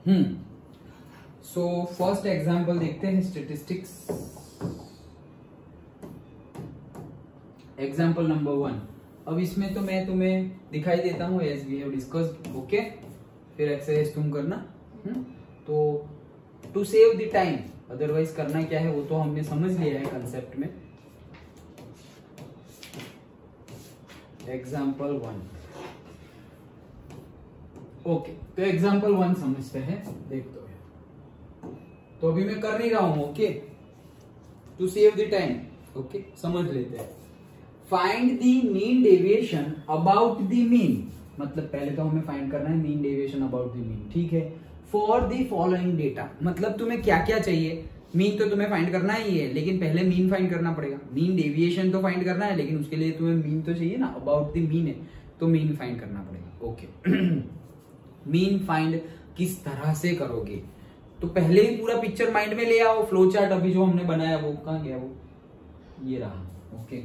So first example देखते हैं, statistics example number 1। अब इसमें तो मैं तुम्हें दिखाई देता हूँ as we have discussed, okay. फिर एक्सरसाइज तुम करना। तो to save the time, otherwise करना क्या है वो तो हमने समझ लिया है कंसेप्ट में। Example 1, okay. तो एग्जाम्पल 1 समझते हैं, देखते हैं। तो अभी मैं कर नहीं रहा हूं, okay, to save the time, okay. समझ लेते हैं। Find the mean deviation about the mean, मतलब पहले तो हमें फाइंड करना है mean deviation about the mean, ठीक है। फॉर द फॉलोइंग डेटा, मतलब तुम्हें क्या क्या चाहिए। मीन तो तुम्हें फाइंड करना ही है, लेकिन पहले मीन फाइंड करना पड़ेगा। मीन डेविएशन तो फाइंड करना है, लेकिन उसके लिए तुम्हें मीन तो चाहिए ना, अबाउट द मीन है तो मीन फाइंड करना पड़ेगा, ओके। मीन फाइंड किस तरह से करोगे, तो पहले ही पूरा पिक्चर माइंड में ले आओ। फ्लो चार्ट अभी जो हमने बनाया वो कहां गया, वो ये रहा, ओके।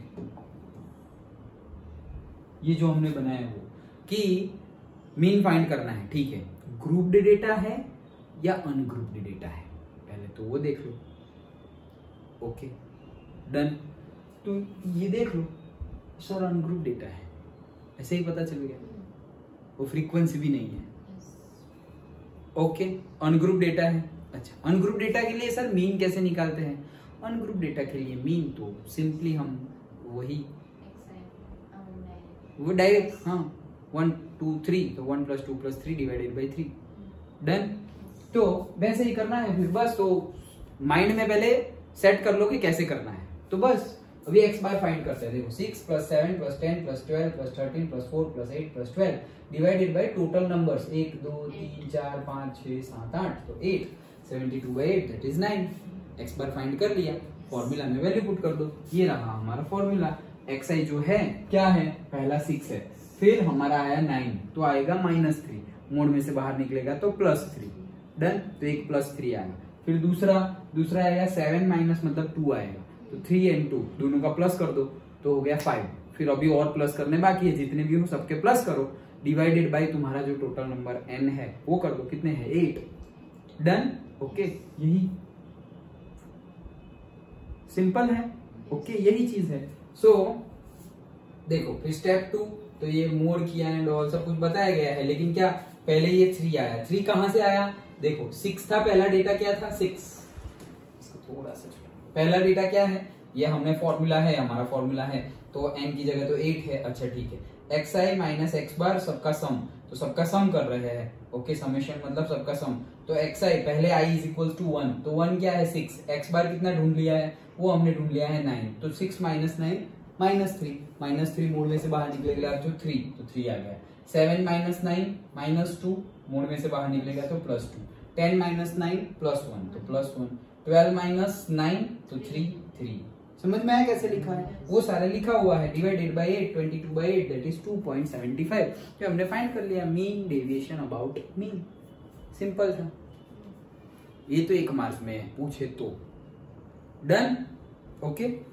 ये जो हमने बनाया वो कि मीन फाइंड करना है, ठीक है। ग्रुप्ड डेटा है या अनग्रुप्ड डेटा है, पहले तो वो देख लो, ओके, डन। तो ये देख लो सर अनग्रुप्ड डेटा है, ऐसे ही पता चल गया, वो फ्रीक्वेंसी भी नहीं है, ओके। अनग्रुप डेटा है, अच्छा। अनग्रुप डेटा के लिए सर मीन कैसे निकालते हैं? अनग्रुप डेटा के लिए मीन तो सिंपली हम वही वो डायरेक्ट, हाँ, 1 2 3, तो 1 + 2 + 3 डिवाइडेड बाई 3, डन। तो वैसे ही करना है फिर, बस। तो माइंड में पहले सेट कर लो कि कैसे करना है, तो बस अभी x बार फाइंड करते हैं। देखो 6 + 7 + 10 + 12 + 13 + 4 + 8 + 12 डिवाइडेड बाय टोटल नंबर्स 1 2 3 4 5 6 7 8, तो 8 72/8 that is 9। x bar find कर लिया, फॉर्मूला में वैल्यू पुट कर दो, ये रहा हमारा फॉर्मूला। xi जो है क्या है, पहला 6 है, फिर हमारा आया 9, तो आएगा -3, मोड में से बाहर निकलेगा तो +3, डन। तो एक +3 आएगा। फिर दूसरा आएगा 7 माइनस मतलब 2 आएगा, तो 3 और 2 दोनों का प्लस कर दो तो हो गया 5। फिर अभी और प्लस करने बाकी है, जितने भी हो सबके प्लस करो, डिवाइडेड बाय तुम्हारा जो टोटल नंबर n है वो कर दो, कितने है 8, डन, ओके। यही सिंपल है, ओके, यही चीज है। सो देखो फिर स्टेप 2, तो ये मोड किया एंड ऑल सब कुछ बताया गया है, लेकिन क्या पहले ये 3 आया। 3 कहां से आया, देखो 6 था, पहला डेटा क्या था 6, इसको थोड़ा सा पहला डेटा क्या है, ये हमने फॉर्मूला है, हमारा फॉर्मूला है, तो n की जगह तो 8 है, अच्छा ठीक है। xi माइनस x बार सबका सम, तो सबका सम कर रहे हैं, ओके। समेशन मतलब सबका सम, तो xi पहले i = 1, तो 1 क्या है 6, x बार कितना ढूंढ लिया है, वो हमने ढूंढ लिया है 9, तो 6 - 9 -3 मोड में से बाहर निकलेगा तो 3, तो 3 आ गया। 7 - 9 -2 मोड में से बाहर निकलेगा तो +2, 10 - 9 +1 तो +1, 12 - 9 तो 3। समझ में आया कैसे लिखा है, वो सारा लिखा हुआ है, डिवाइडेड बाय 8, 22/8 दैट इज 2.75। तो हमने फाइंड कर लिया mean deviation about mean, simple था। ये तो 1 मार्क्स में पूछे तो, डन, ओके।